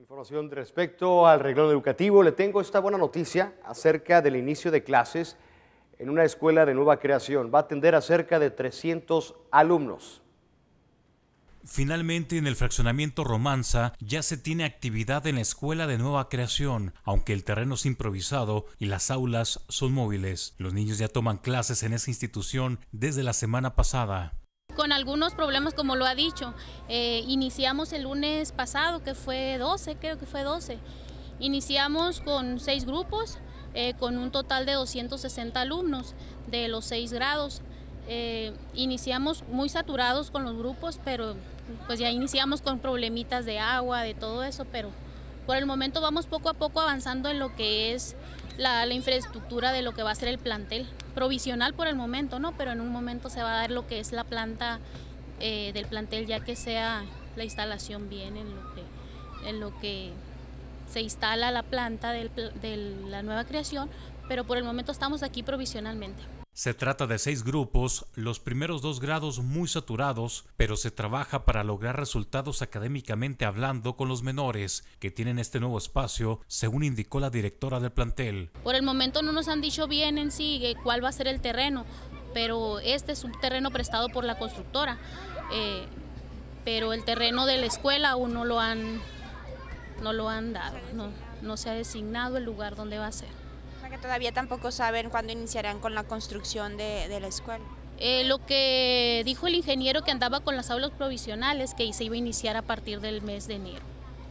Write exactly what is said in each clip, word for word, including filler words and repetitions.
Información respecto al renglón educativo, le tengo esta buena noticia acerca del inicio de clases en una escuela de nueva creación. Va a atender a cerca de trescientos alumnos. Finalmente, en el fraccionamiento Romanza ya se tiene actividad en la escuela de nueva creación, aunque el terreno es improvisado y las aulas son móviles. Los niños ya toman clases en esa institución desde la semana pasada. Con algunos problemas, como lo ha dicho, eh, iniciamos el lunes pasado, que fue doce, creo que fue doce. Iniciamos con seis grupos, eh, con un total de doscientos sesenta alumnos de los seis grados. Eh, iniciamos muy saturados con los grupos, pero pues ya iniciamos con problemitas de agua, de todo eso, pero por el momento vamos poco a poco avanzando en lo que es la, la infraestructura de lo que va a ser el plantel. Provisional por el momento, ¿no? Pero en un momento se va a dar lo que es la planta eh, del plantel, ya que sea la instalación bien en lo que, en lo que se instala la planta del, de la nueva creación, pero por el momento estamos aquí provisionalmente. Se trata de seis grupos, los primeros dos grados muy saturados, pero se trabaja para lograr resultados académicamente hablando con los menores que tienen este nuevo espacio, según indicó la directora del plantel. Por el momento no nos han dicho bien en sí cuál va a ser el terreno, pero este es un terreno prestado por la constructora, eh, pero el terreno de la escuela aún no lo han, no lo han dado, no, no se ha designado el lugar donde va a ser. Que todavía tampoco saben cuándo iniciarán con la construcción de, de la escuela. Eh, lo que dijo el ingeniero que andaba con las aulas provisionales, que se iba a iniciar a partir del mes de enero.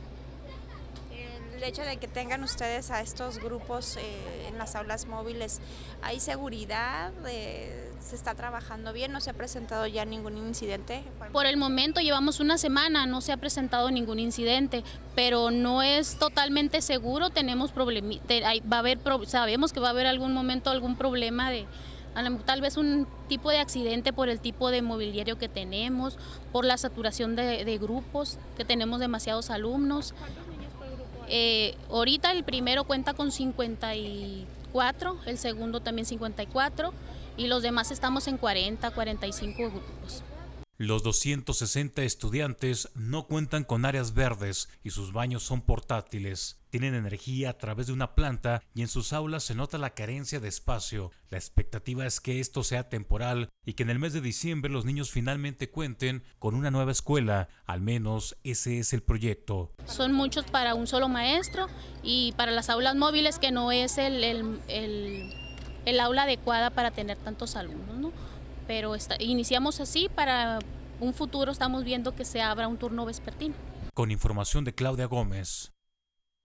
El hecho de que tengan ustedes a estos grupos eh, en las aulas móviles, ¿hay seguridad? Eh, ¿Se está trabajando bien? ¿No se ha presentado ya ningún incidente? Por el momento llevamos una semana, no se ha presentado ningún incidente, pero no es totalmente seguro. Tenemos problemas, va a haber, sabemos que va a haber algún momento algún problema de tal vez un tipo de accidente por el tipo de mobiliario que tenemos, por la saturación de, de grupos, que tenemos demasiados alumnos. Eh, ahorita el primero cuenta con cincuenta y cuatro, el segundo también cincuenta y cuatro y los demás estamos en cuarenta, cuarenta y cinco grupos. Los doscientos sesenta estudiantes no cuentan con áreas verdes y sus baños son portátiles. Tienen energía a través de una planta y en sus aulas se nota la carencia de espacio. La expectativa es que esto sea temporal y que en el mes de diciembre los niños finalmente cuenten con una nueva escuela. Al menos ese es el proyecto. Son muchos para un solo maestro y para las aulas móviles, que no es el, el, el, el aula adecuada para tener tantos alumnos, ¿no? Pero está, iniciamos así, para un futuro estamos viendo que se abra un turno vespertino. Con información de Claudia Gómez.